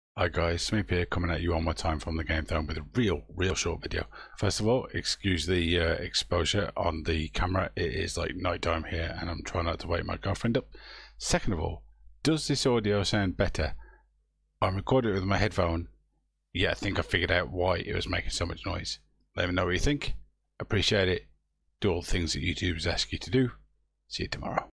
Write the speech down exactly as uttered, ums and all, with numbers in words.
Hi guys, Smeep here, coming at you one more time from the Game Zone with a real, real short video. First of all, excuse the uh, exposure on the camera. It is like night time here and I'm trying not to wake my girlfriend up. Second of all, does this audio sound better? I'm recording it with my headphone. Yeah, I think I figured out why it was making so much noise. Let me know what you think. Appreciate it. Do all the things that YouTubers ask you to do. See you tomorrow.